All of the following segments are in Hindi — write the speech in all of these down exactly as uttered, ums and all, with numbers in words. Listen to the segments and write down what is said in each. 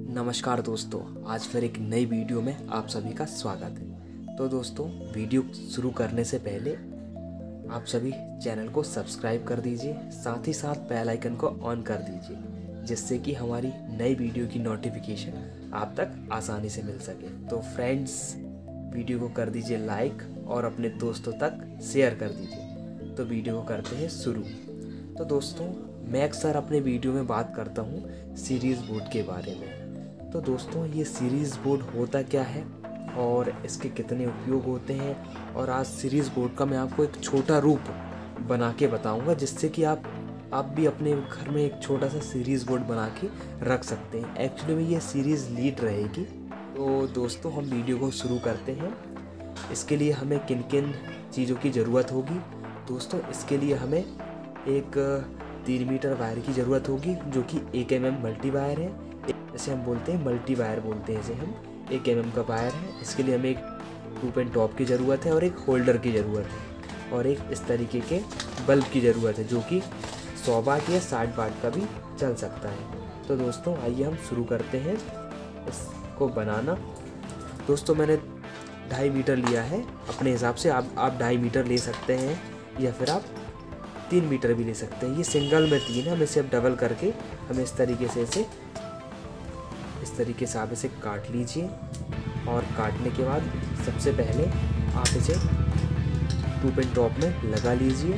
नमस्कार दोस्तों, आज फिर एक नई वीडियो में आप सभी का स्वागत है। तो दोस्तों, वीडियो शुरू करने से पहले आप सभी चैनल को सब्सक्राइब कर दीजिए, साथ ही साथ बेल आइकन को ऑन कर दीजिए, जिससे कि हमारी नई वीडियो की नोटिफिकेशन आप तक आसानी से मिल सके। तो फ्रेंड्स, वीडियो को कर दीजिए लाइक और अपने दोस्तों तक शेयर कर दीजिए। तो वीडियो को करते हैं शुरू। तो दोस्तों, मैं अक्सर अपने वीडियो में बात करता हूँ सीरीज़ बोर्ड के बारे में। तो दोस्तों, ये सीरीज़ बोर्ड होता क्या है और इसके कितने उपयोग होते हैं, और आज सीरीज़ बोर्ड का मैं आपको एक छोटा रूप बना के बताऊंगा, जिससे कि आप आप भी अपने घर में एक छोटा सा सीरीज़ बोर्ड बना के रख सकते हैं। एक्चुअली में ये सीरीज़ लीड रहेगी। तो दोस्तों, हम वीडियो को शुरू करते हैं। इसके लिए हमें किन किन चीज़ों की ज़रूरत होगी। दोस्तों, इसके लिए हमें एक तीन मीटर वायर की ज़रूरत होगी, जो कि एक एम एम मल्टी वायर है। जैसे हम बोलते हैं मल्टी वायर बोलते हैं इसे हम, एक एम एम का वायर है। इसके लिए हमें एक टू पेन टॉप की ज़रूरत है और एक होल्डर की ज़रूरत है, और एक इस तरीके के बल्ब की ज़रूरत है, जो कि सौ वाट या साठ वाट का भी चल सकता है। तो दोस्तों, आइए हम शुरू करते हैं इसको बनाना। दोस्तों, मैंने ढाई मीटर लिया है अपने हिसाब से। आप आप ढाई मीटर ले सकते हैं, या फिर आप तीन मीटर भी ले सकते हैं। ये सिंगल में तीन है, हम इसे अब डबल करके हमें इस तरीके से इसे इस तरीके से आप इसे काट लीजिए। और काटने के बाद सबसे पहले आप इसे टू पेन टॉप में लगा लीजिए।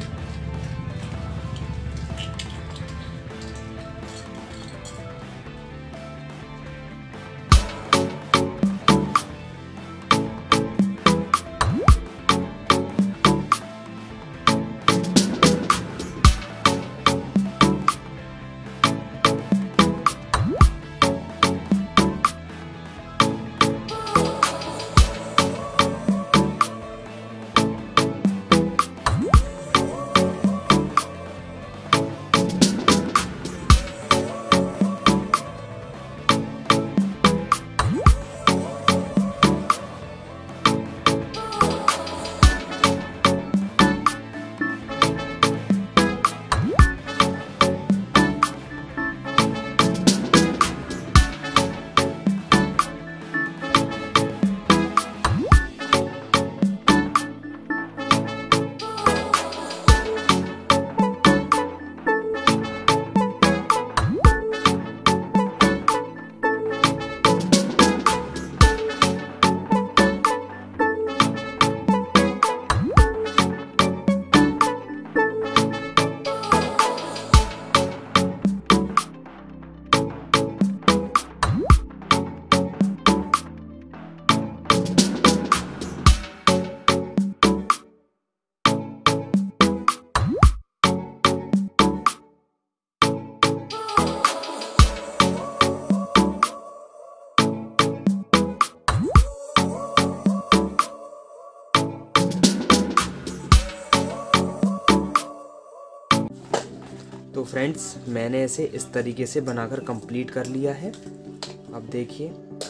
तो फ्रेंड्स, मैंने इसे इस तरीके से बनाकर कंप्लीट कर लिया है। अब देखिए,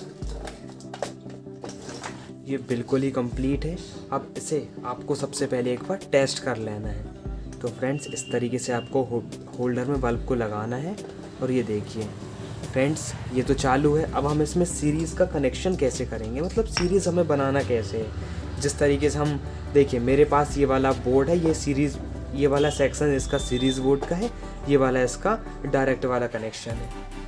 ये बिल्कुल ही कंप्लीट है। अब इसे आपको सबसे पहले एक बार टेस्ट कर लेना है। तो फ्रेंड्स, इस तरीके से आपको हो, होल्डर में बल्ब को लगाना है। और ये देखिए फ्रेंड्स, ये तो चालू है। अब हम इसमें सीरीज़ का कनेक्शन कैसे करेंगे, मतलब सीरीज़ हमें बनाना कैसे है। जिस तरीके से हम देखिए, मेरे पास ये वाला बोर्ड है, ये सीरीज़ ये वाला सेक्शन इसका सीरीज़ बोर्ड का है, ये वाला इसका डायरेक्ट वाला कनेक्शन है।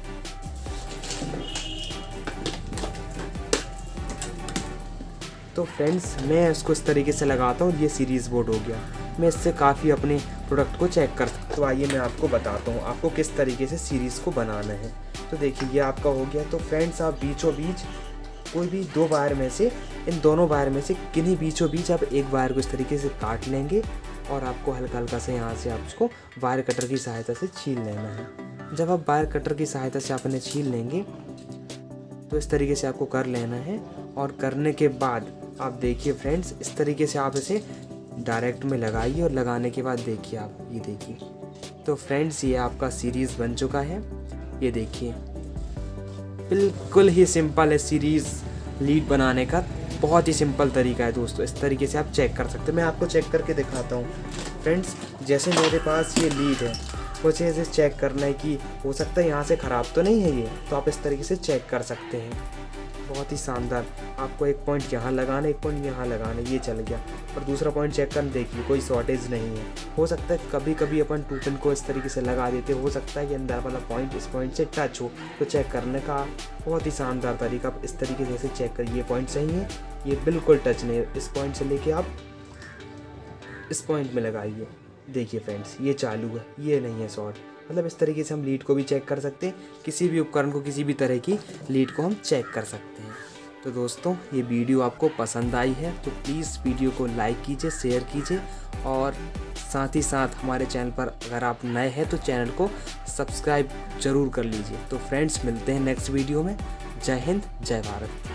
तो फ्रेंड्स, मैं इसको इस तरीके से लगाता हूँ। ये सीरीज़ बोर्ड हो गया। मैं इससे काफ़ी अपने प्रोडक्ट को चेक कर सकता हूँ। तो आइए मैं आपको बताता हूँ आपको किस तरीके से सीरीज़ को बनाना है। तो देखिए, ये आपका हो गया। तो फ्रेंड्स, आप बीचों बीच कोई भी दो वायर में से, इन दोनों वायर में से किन्हीं बीचों बीच आप एक वायर को इस तरीके से काट लेंगे, और आपको हल्का हल्का से यहाँ से आप इसको वायर कटर की सहायता से छील लेना है। जब आप वायर कटर की सहायता से आपने छील लेंगे, तो इस तरीके से आपको कर लेना है। और करने के बाद आप देखिए फ्रेंड्स, इस तरीके से आप इसे डायरेक्ट में लगाइए, और लगाने के बाद देखिए आप ये देखिए। तो फ्रेंड्स, ये आपका सीरीज़ बन चुका है। ये देखिए, बिल्कुल ही सिंपल है सीरीज़ लीड बनाने का। बहुत ही सिंपल तरीका है दोस्तों। इस तरीके से आप चेक कर सकते हैं। मैं आपको चेक करके दिखाता हूँ फ्रेंड्स। जैसे मेरे पास ये लीड है, कुछ ऐसे चेक करना है कि हो सकता है यहाँ से ख़राब तो नहीं है ये, तो आप इस तरीके से चेक कर सकते हैं। बहुत ही शानदार। आपको एक पॉइंट यहाँ लगाना, एक पॉइंट यहाँ लगाना, ये चल गया। और दूसरा पॉइंट चेक करना, देखिए कोई शॉर्टेज नहीं है। हो सकता है कभी कभी अपन टू पिन को इस तरीके से लगा देते, हो सकता है कि अंदर वाला पॉइंट इस पॉइंट से टच हो, तो चेक करने का बहुत ही शानदार तरीका। आप इस तरीके से चेक करिए, पॉइंट सही है, ये बिल्कुल टच नहीं है। इस पॉइंट से लेके आप इस पॉइंट में लगाइए, देखिए फ्रेंड्स ये चालू है, ये नहीं है शॉर्ट। मतलब इस तरीके से हम लीड को भी चेक कर सकते हैं, किसी भी उपकरण को, किसी भी तरह की लीड को हम चेक कर सकते हैं। तो दोस्तों ये वीडियो आपको पसंद आई है तो प्लीज़ वीडियो को लाइक कीजिए, शेयर कीजिए और साथ ही साथ हमारे चैनल पर अगर आप नए हैं तो चैनल को सब्सक्राइब ज़रूर कर लीजिए। तो फ्रेंड्स मिलते हैं नेक्स्ट वीडियो में। जय हिंद, जय भारत।